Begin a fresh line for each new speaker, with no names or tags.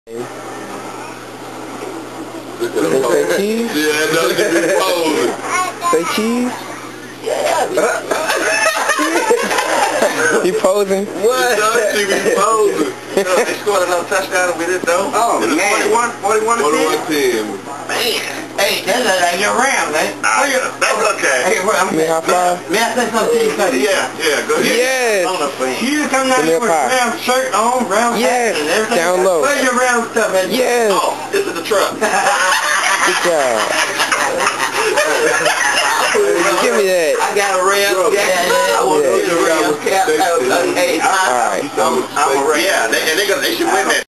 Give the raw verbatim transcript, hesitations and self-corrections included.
Say cheese?
Yeah, no, you be posing.
Say cheese? He posing?
What? She be posing.
They scored another touchdown with it though.
Oh, man.
forty-one, forty-one
forty-one ten.
Man. Hey, that's like your round, man.
Nah, that's okay.
Hey, well, I'm
Give me a high five.
May I say something to you, buddy?
Yeah, yeah, go ahead.
Yes!
You come down
Give me
here
a
with
five.
round shirt on, round
Yes,
hat and everything.
down low.
Where's your round stuff at?
Yes!
Oh, this is the truck.
Good job. Give me that.
I got a round cap. I want to
Yeah.
get a round cap. Hey,
Alright.
I'm a round.
Yeah, they, and they, gonna, they should win that